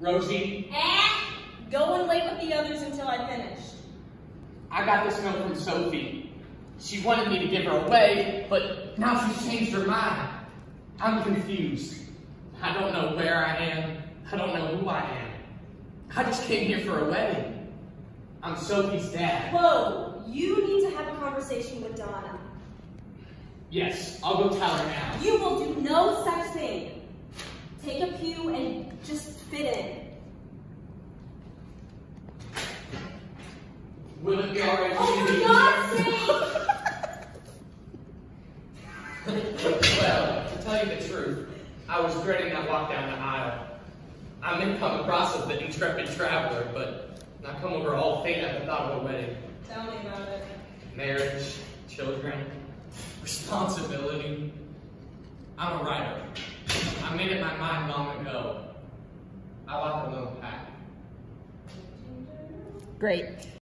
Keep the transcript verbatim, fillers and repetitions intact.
Rosie? Eh, go and wait with the others until I finish. I got this note from Sophie. She wanted me to give her away, but now she's changed her mind. I'm confused. I don't know where I am. I don't know who I am. I just came here for a wedding. I'm Sophie's dad. Whoa, you need to have a conversation with Donna. Yes, I'll go tell her now. You will do no such thing. Take a pew and just fit in. Will it be alright for Oh, you for to God's sake! Well, to tell you the truth, I was dreading that walk down the aisle. I may come across as the intrepid traveler, but I come over all faint at the thought of a wedding. Tell me about it. Marriage, children, responsibility. I'm a writer. I made up my mind long ago. I like a little pack. Great.